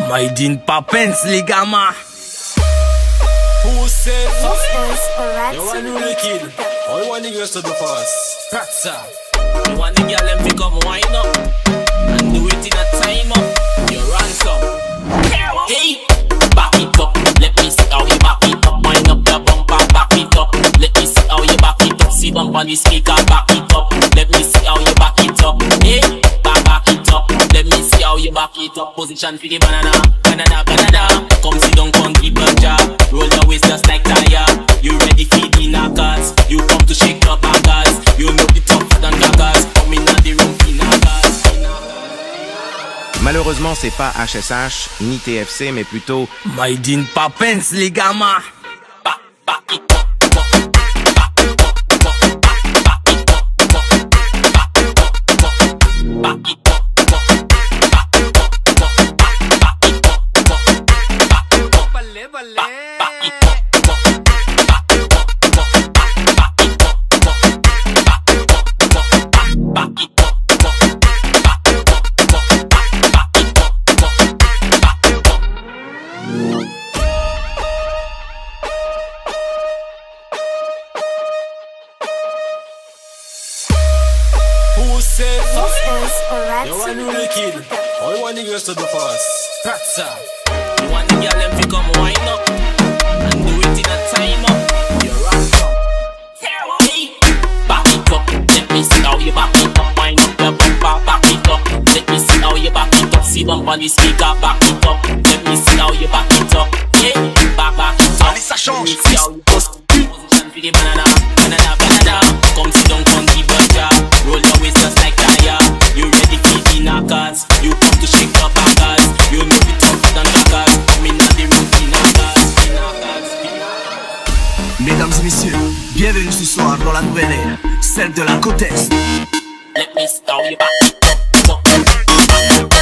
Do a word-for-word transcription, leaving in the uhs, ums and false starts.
Made in Papens, les gamins. Who said This is a you want new kid? All you want niggas to do first. Pratsa. You want the girl them to come wind up and do it in a time up. You ransom. Hey, back it up. Let me see how you back it up. Wind up your bumper, back it up. Let me see how you back it up. See bump on the speaker, back it up. Let me see how you back it up. Hey, back back it up. Let me see how you back it up. Position for the banana, banana, banana. Come sit down, come keep your job. Roll your waist just like tire. You ready for the knockers? You come to shake your baggers. You know the tougher than gaggers. Come in the room for knockers. Malheureusement, c'est pas H S H ni T F C, mais plutôt Made in Papens, les gamins. Back, back it up. Who said This is a you want new kid? All you want niggas to do first. Pratsa. You want the girl them to come wind up and do it in a time up. You ransom. Hey, back it up. Let me see how you back it up. Wind up your bumper, back it up. Let me see how you back it up. See bump on the speaker, back it up. Let me see how you back it up. Hey, back back it up. Allez, ça change. Let me see how you position for the banana, banana, banana. Come sit down, come keep your job. Roll your waist just like tire. You ready for the knockers? You come to shake your baggers. You know the tougher than gaggers. Come in the room for knockers, knockers, knockers. Mesdames et messieurs, bienvenue ce soir dans la nouvelle ère, celle de la côte Est. Let me see how you back it up.